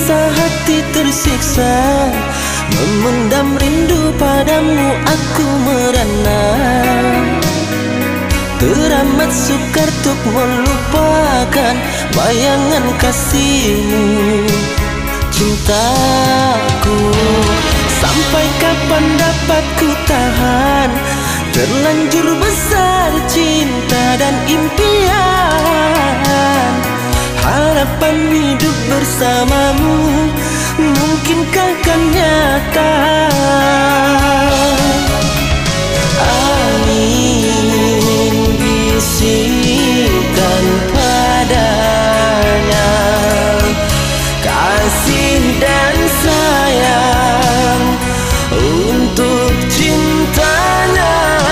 rasa hati tersiksa, memendam rindu padamu aku merana. Teramat sukar untuk melupakan bayangan kasihmu, cintaku. Sampai kapan dapat ku tahan, terlanjur besar cinta dan impian. Harapan hidup bersamamu, mungkinkah kan nyata? Angin bisikan padanya kasih dan sayang untuk cintanya.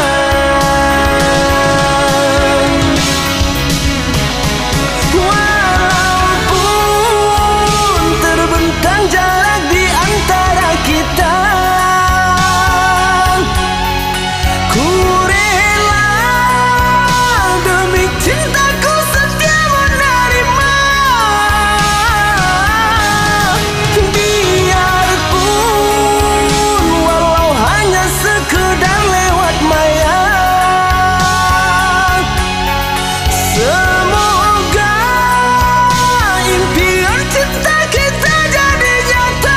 Walaupun terbentang jarak di antara kita, ku rela demi cintaku setia menerima. Biarpun walau hanya sekedar lewat maya, semoga impian cinta kita jadi nyata.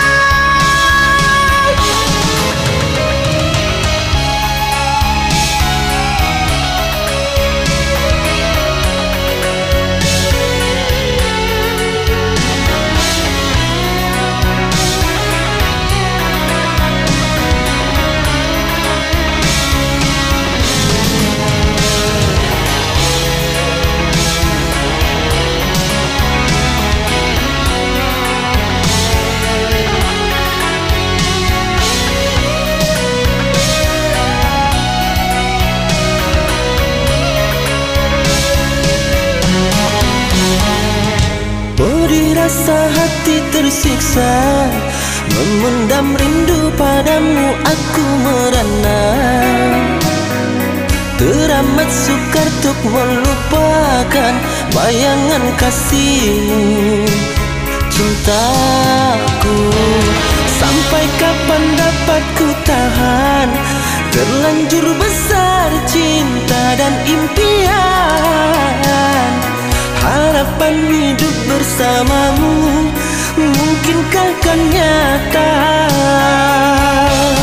Pedih rasa hati tersiksa, memendam rindu padamu aku merana. Teramat sukar untuk melupakan bayangan kasihmu, cintaku. Sampai kapan dapat ku tahan, terlanjur besar cinta dan impian. Harapan hidup bersamamu, mungkinkah kan nyata?